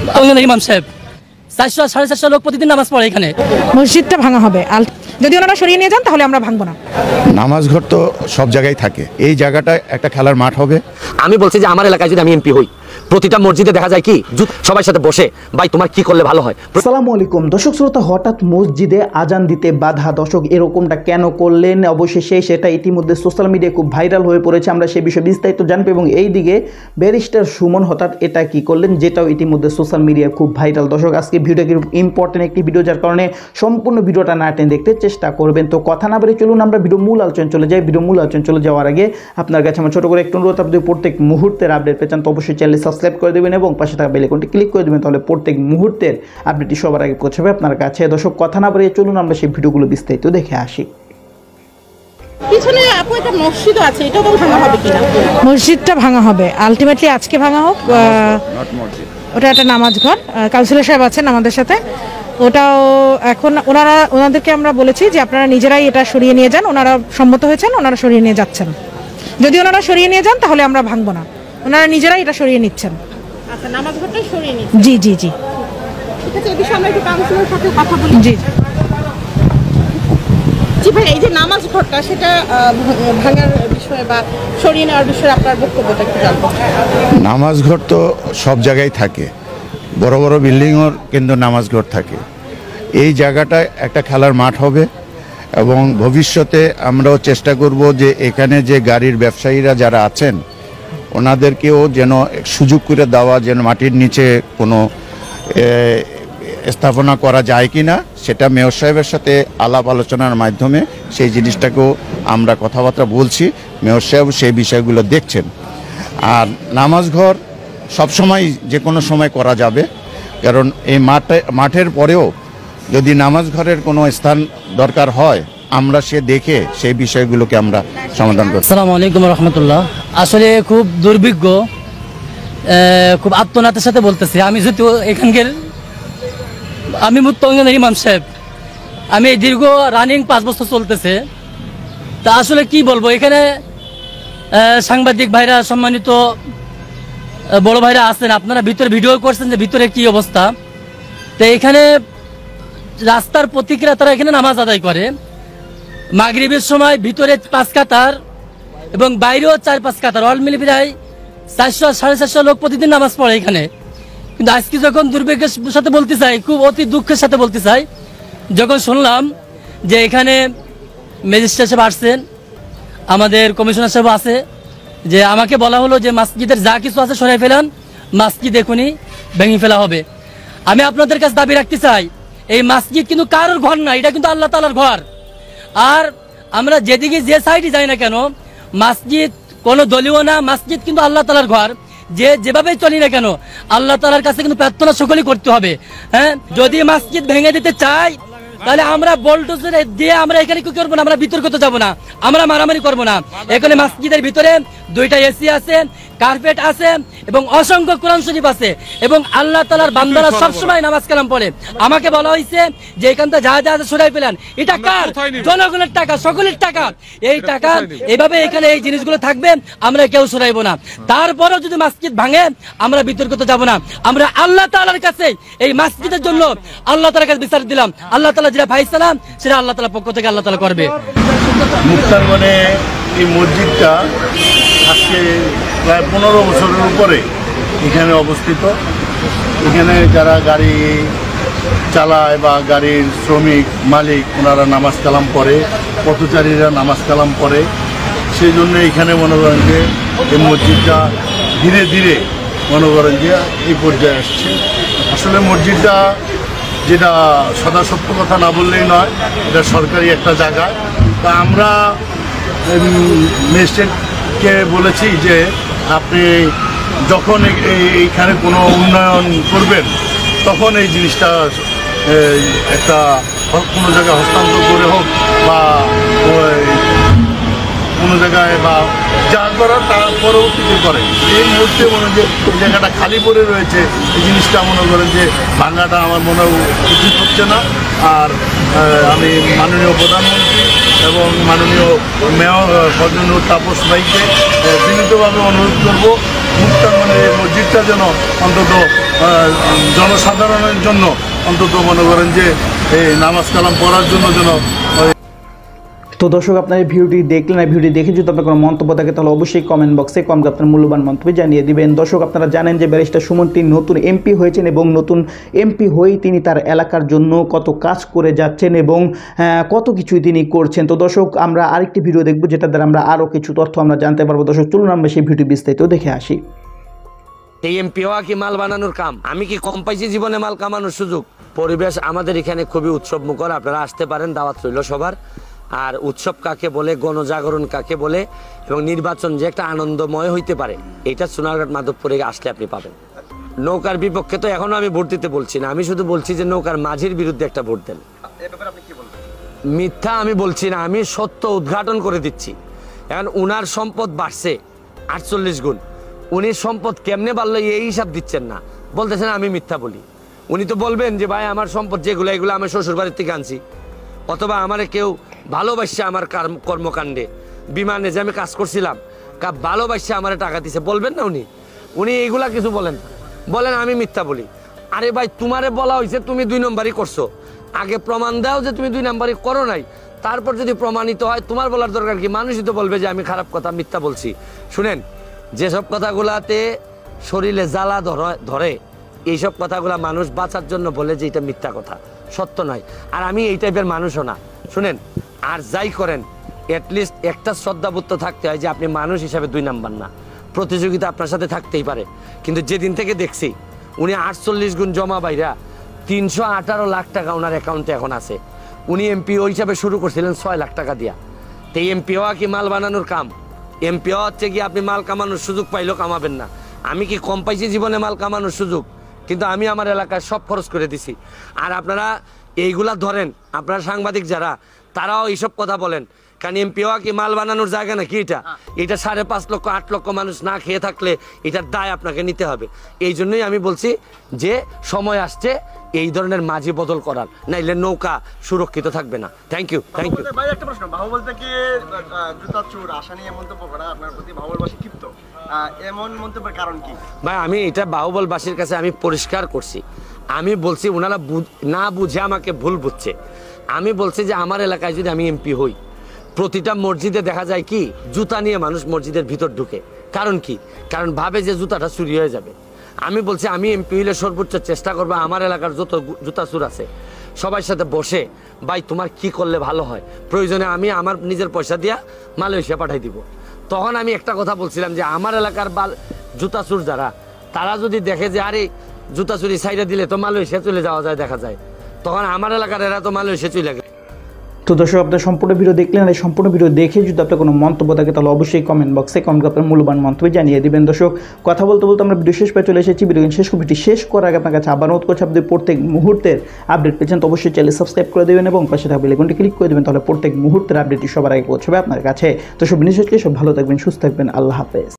ইমাম সাহেব 400-450 লোক প্রতিদিন নামাজ পড়ে এখানে। মসজিদটা ভাঙা হবে, যদি ওনারা সরিয়ে নিয়ে যান তাহলে আমরা ভাঙবো না। নামাজ ঘর তো সব জায়গায় থাকে, এই জায়গাটা একটা খেলার মাঠ হবে। আমি বলছি যে আমার এলাকায় যদি আমি এমপি হই, প্রতিটা মসজিদে দেখা যায় কি সবার সাথে বসে ভাই তোমার কি করলে ভালো হয়। আসসালামু আলাইকুম দর্শক শ্রোতা, হঠাৎ মসজিদে আজান দিতে বাধা, দর্শক এরকমটা কেন করলেন? অবশেষে সেটা ইতিমধ্যে সোশ্যাল মিডিয়ায় খুব ভাইরাল হয়ে পড়েছে। আমরা সে বিষয়ে বিস্তারিত জানবো এবং এই দিকে ব্যারিস্টার সুমন হঠাৎ এটা কি করলেন, যেটাও ইতিমধ্যে সোশ্যাল মিডিয়ায় খুব ভাইরাল। দর্শক আজকে ভিডিওটি ইম্পর্টেন্ট একটি ভিডিও, যার কারণে সম্পূর্ণ ভিডিওটা না টেনে দেখতে চেষ্টা করবেন। তো কথা না বলে চলুন আমরা ভিডিও মূল আলোচনা চলে যাই। ভিডিও মূল আলোচনা চলে যাওয়ার আগে আপনার কাছে আমার ছোট করে একটু অনুরোধ, আপনি প্রত্যেক মুহূর্তের আপডেট পেয়েছেন তো অবশ্যই চ্যানেল সাবস্ক্রাইব করে দেবেন এবং পাশে থাকা বেল আইকনটি ক্লিক করে দেবেন, তাহলে প্রত্যেক মুহূর্তের আপডেটটি সবার আগে পৌঁছাবে আপনার কাছে। দর্শক কথা না বাড়িয়ে চলুন আমরা সেই ভিডিওগুলো বিস্তারিত দেখে আসি। পিছনে আপু একটা মসজিদ আছে, এটাও তো ভাঙা হবে কিনা? মসজিদটা ভাঙা হবে, আলটিমেটলি আজকে ভাঙা হোক। ওটা একটা নামাজ ঘর, কাউন্সিলর সাহেব আছেন আমাদের সাথে, ওটাও এখন ওনাদেরকে আমরা বলেছি যে আপনারা নিজেরাই এটা সরিয়ে নিয়ে যান। ওনারা সম্মত হয়েছেন, ওনারা সরিয়ে নিয়ে যাচ্ছেন। যদি ওনারা সরিয়ে নিয়ে যান তাহলে আমরা ভাঙবো না, ওনারা নিজেরাই এটা সরিয়ে নিচ্ছেন। আচ্ছা, নামাজ ঘরটাই সরিয়ে নিচ্ছেন? জি জি জি, ঠিক আছে। এই বিষয়ে আমরা একটু কাউন্সিলরের সাথে কথা বলি। জি জি ভাই, এই যে নামাজ ঘরটা সেটা ভাঙার বিষয়ে বা সরিয়ে নেওয়ার বিষয়ে আপনার বক্তব্যটা একটু জানবো। নামাজ ঘর তো সব জায়গায় থাকে, বড় বড় বিল্ডিংয়ের কিন্তু নামাজ ঘর থাকে। এই জায়গাটা একটা খেলার মাঠ হবে এবং ভবিষ্যতে আমরাও চেষ্টা করব যে এখানে যে গাড়ির ব্যবসায়ীরা যারা আছেন ওনাদেরকেও যেন সুযোগ করে দেওয়া, যেন মাটির নিচে কোনো স্থাপনা করা যায় কি না সেটা মেয়র সাহেবের সাথে আলাপ আলোচনার মাধ্যমে সেই জিনিসটাকেও আমরা কথাবার্তা বলছি। মেয়র সাহেব সেই বিষয়গুলো দেখছেন। আর নামাজ ঘর সবসময় যে কোনো সময় করা যাবে, কারণ এই মাঠের পরেও যদি নামাজ ঘরের কোনো স্থান দরকার হয় আমরা সে দেখে সেই বিষয়গুলোকে আমরা সমাধান করি। আসসালামু আলাইকুম রহমতুল্লাহ। আসলে খুব দুর্ভিজ্ঞ, খুব আত্মনাথের সাথে বলতেছি। আমি যেহেতু এখানকার আমি মুত্তাকিনের ইমাম সাহেব, আমি এই দীর্ঘ রানিং 5 বছর চলতেছে। তা আসলে কি বলবো, এখানে সাংবাদিক ভাইরা, সম্মানিত বড় ভাইরা আছেন, আপনারা ভিতরে ভিডিও করছেন যে ভিতরে কি অবস্থা। তো এখানে রাস্তার প্রতিক্রিয়া তারা এখানে নামাজ আদায় করে মাগরিবের সময়, ভিতরে 5 কাতার এবং বাইরেও 4-5 কাতার, অল মিলে প্রায় 400-450 লোক প্রতিদিন নামাজ পড়ে এখানে। কিন্তু আজকে যখন দুর্ভাগ্যের সাথে বলতে চাই, খুব অতি দুঃখের সাথে বলতে চাই, যখন শুনলাম যে এখানে ম্যাজিস্ট্রেট সাহেব আসছেন, আমাদের কমিশনার সাহেব আছে, যে আমাকে বলা হলো যে মসজিদের যা কিছু আছে সরাই ফেলান, মসজিদ এখনই ভেঙে ফেলা হবে। আমি আপনাদের কাছে দাবি রাখতে চাই, এই মসজিদ কিন্তু কারোর ঘর না, এটা কিন্তু আল্লাহ তাআলার ঘর। আর আমরা যেদিকে যে সাইডে যাই না কেন, মসজিদ কোনো দলীয় না, মসজিদ কিন্তু আল্লাহ তাআলার ঘর। যেভাবে চলি না কেন আল্লাহ তাআলার কাছে কিন্তু প্রার্থনা সকলেই করতে হবে। হ্যাঁ, যদি মসজিদ ভেঙে দিতে চাই তাহলে আমরা বোল্ডোজার দিয়ে আমরা এখানে কি করবো না, আমরা বিতর্কতে যাবো না, আমরা মারামারি করবো না। এখানে মসজিদের ভিতরে 2টা এসি আছে, কার্পেট আছে এবং অসংখ্য কোরআন শরীফ আছে এবং আল্লাহ তাআলার বান্দারা সবসময় নামাজ কালাম পড়ে। আমাকে বলা হয়েছে যে এখান থেকে যা যা সরাই ফেলেন, এটা কার? জনগণের টাকা, সকলের টাকা। এই টাকা এইভাবে এখানে এই জিনিসগুলো থাকবে, আমরা কেউ সরাইবো না। তারপরেও যদি মসজিদ ভাঙে আমরা বিতর্কতে যাবো না, আমরা আল্লাহ তাআলার কাছে এই মসজিদের জন্য আল্লাহ তাআলার কাছে বিচার দিলাম। আল্লাহ তাআলা যেটা ফায়সালা সেটা আল্লাহ তাআলার পক্ষ থেকে আল্লাহ তাআলা করবে। মুক্তারগণে এই মসজিদটা আজকে প্রায় 15 বছরের উপরে এখানে অবস্থিত। এখানে যারা গাড়ি চালায় বা গাড়ির শ্রমিক মালিক ওনারা নামাজ কালাম পড়ে, পথচারীরা নামাজ কালাম পড়ে। সেই জন্য এখানে মনে করেন যে এই মসজিদটা ধীরে ধীরে মনে করেন যে এই পর্যায়ে আসছে। আসলে মসজিদটা যেটা সদা সত্য কথা না বললেই নয়, এটা সরকারি একটা জায়গা। তা আমরা ম্যাজিস্ট্রেটকে বলেছি যে আপনি যখন এইখানে কোনো উন্নয়ন করবেন তখন এই জিনিসটা একটা কোনো জায়গায় হস্তান্তর করে হোক বা কোনো জায়গায় বা যা করার তার পরবর্তীতে করে। এই মুহূর্তে মনে যে এই জায়গাটা খালি পড়ে রয়েছে, এই জিনিসটা মনে করেন যে ভাঙাটা আমার মনে উচিত হচ্ছে না। আর আমি মাননীয় প্রধানমন্ত্রী এবং মাননীয় মেয়র ফজলুল তাপস ভাইকে বিনীতভাবে অনুরোধ করব মুক্তাঙ্গনের এই মসজিদটা যেন অন্তত জনসাধারণের জন্য অন্তত মনে করেন যে এই নামাজ কালাম পড়ার জন্য যেন তো দর্শক আপনার এই ভিডিওটি দেখলেন, এই ভিডিও দেখে যদি আপনার কোনো মন্তব্য থাকে তাহলে অবশ্যই কমেন্ট বক্সে কমেন্ট আপনার মূল্যবান মন্তব্য জানিয়ে দিবেন। দর্শক আপনারা জানেন যে ব্যারিস্টার সুমন তিনি নতুন এমপি হয়েছেন এবং নতুন এমপি হয়েই তিনি তার এলাকার জন্য কত কাজ করে যাচ্ছেন এবং কত কিছুই তিনি করছেন। তো দর্শক আমরা আরেকটি ভিডিও দেখব যেটা দ্বারা আমরা আরও কিছু তথ্য আমরা জানতে পারবো। দর্শক চলুন আমরা সেই ভিডিও বিস্তারিত দেখে আসি। এই এমপি হওয়া কি মাল বানানোর কাম? আমি কি কম পাইছি জীবনে মাল কামানোর সুযোগ? পরিবেশ আমাদের এখানে খুবই উৎসব মুখর, আপনারা আসতে পারেন, দাওয়াত রইল সবার। আর উৎসব কাকে বলে, গণজাগরণ কাকে বলে এবং নির্বাচন যে একটা আনন্দময় হইতে পারে, এটা সোনারঘাট মাধবপুরে আসলে আপনি পাবেন। নৌকার বিপক্ষে তো এখনো আমি ভোট দিতে বলছি না, আমি শুধু বলছি যে নৌকার মাঝির বিরুদ্ধে একটা ভোট দেন। মিথ্যা আমি বলছি না, আমি সত্য উদ্ঘাটন করে দিচ্ছি। এখন উনার সম্পদ বাড়ছে 48 গুণ, উনি সম্পদ কেমনে বাড়লো এই হিসাব দিচ্ছেন না, বলতেছেন আমি মিথ্যা বলি। উনি তো বলবেন যে ভাই আমার সম্পদ যেগুলো এগুলো আমার শ্বশুর বাড়ির থেকে আনছি, অথবা আমারে কেউ ভালোবাসছে আমার কর্মকাণ্ডে, বিমানে যে আমি কাজ করছিলাম ভালোবাসছে আমার টাকা দিছে, বলবেন না উনি? উনি এইগুলা কিছু বলেন, বলেন আমি মিথ্যা বলি। আরে ভাই তোমারে বলা হয়েছে তুমি 2 নম্বরই করছো, আগে প্রমাণ দাও যে তুমি 2 নম্বরই করো নাই, তারপর যদি প্রমাণিত হয় তোমার বলার দরকার কি? মানুষই তো বলবে যে আমি খারাপ কথা মিথ্যা বলছি। শুনেন, যেসব কথাগুলাতে শরীরে জ্বালা ধরে এইসব কথাগুলা মানুষ বাঁচার জন্য বলে যে এটা মিথ্যা কথা, সত্য নয়। আর আমি এই টাইপের মানুষও না। শুনেন, আর যাই করেন অ্যাটলিস্ট একটা শ্রদ্ধাবোধ থাকতে হয় যে আপনি মানুষ হিসাবে 2 নাম্বার না। প্রতিযোগিতা আপনার সাথে থাকতেই পারে, কিন্তু যেদিন থেকে দেখছি উনি 48 গুণ জমা বাইরা 318 লাখ টাকা ওনার অ্যাকাউন্টে এখন আছে। উনি এমপিও হিসাবে শুরু করছিলেন 6 লাখ টাকা দিয়া। তো এই এমপি হওয়া কি মাল বানানোর কাম? এমপি হওয়া হচ্ছে কি আপনি মাল কামানোর সুযোগ পাইলেও কামাবেন না। আমি কি কম পাইছি জীবনে মাল কামানোর সুযোগ? কিন্তু আমি আমার এলাকায় সব খরচ করে দিছি। আর আপনারা এইগুলা ধরেন, আপনারা সাংবাদিক যারা, তারাও এইসব কথা বলেন, কারণ এমপি হওয়া কি মাল বানানোর জায়গা নাকি? এটা 5.5 লক্ষ 8 লক্ষ মানুষ না খেয়ে থাকলে এটার দায় আপনাকে নিতে হবে। এই জন্যই আমি বলছি যে সময় আসছে এই ধরনের মাঝি বদল করার, নাইলে নৌকা সুরক্ষিত থাকবে না। Thank you. ভাই একটা প্রশ্ন, বাহুবল থেকে জুতা চোর আশা নিয়ে মন্তব্য করা আপনার প্রতি বাহুবলবাসী ক্ষিপ্ত, এমন মন্তব্যের কারণ কি? ভাই আমি এটা বাহুবলবাসীর কাছে আমি পরিষ্কার করছি, আমি বলছি ওনারা না বুঝে আমাকে ভুল বুঝছে। আমি বলছি যে আমার এলাকায় যদি আমি এমপি হই, প্রতিটা মসজিদে দেখা যায় কি জুতা নিয়ে মানুষ মসজিদের ভিতর ঢুকে। কারণ কি? কারণ ভাবে যে জুতাটা চুরি হয়ে যাবে। আমি বলছি আমি এমপি হইলে সর্বোচ্চ চেষ্টা করবো আমার এলাকার যত জুতা চুর আছে সবার সাথে বসে, ভাই তোমার কি করলে ভালো হয়, প্রয়োজনে আমি আমার নিজের পয়সা দিয়া মালয়েশিয়া পাঠাই দিব। তখন আমি একটা কথা বলছিলাম যে আমার এলাকার জুতা চুর যারা, তারা যদি দেখে যে আরে জুতা চুরি সাইডে দিলে তো মালয়েশিয়া চলে যাওয়া যায়, দেখা যায়, তখন আমার এলাকার এরা তো মালয়েশিয়া চলে গেছে। তো দর্শক আপনার সম্পূর্ণ ভিডিও দেখলেন, এই সম্পূর্ণ ভিডিও দেখে যদি আপনার কোনো মন্তব্য থাকে তাহলে অবশ্যই কমেন্ট বক্সে কমেন্ট আপনার মূল্যবান মন্তব্য জানিয়ে দিবেন। দর্শক কথা বলতে বলতে আমরা ভিডিও শেষ পেয়ে চলে এসেছি। ভিডিও শেষ করার আগে আপনার কাছে আবার অনুরোধ করছি, আপনি প্রত্যেক মুহূর্তের আপডেট পেয়েছেন তো অবশ্যই চ্যানেল সাবস্ক্রাইব করে দেবেন এবং পাশে থাকা বেল আইকনটি ক্লিক করে দেবেন, তাহলে প্রত্যেক মুহূর্তের আপডেটটি সবার আগে পৌঁছবে আপনার কাছে। তো সব জিনিস হচ্ছে সব ভালো থাকবেন, সুস্থ থাকবেন, আল্লাহ হাফেজ।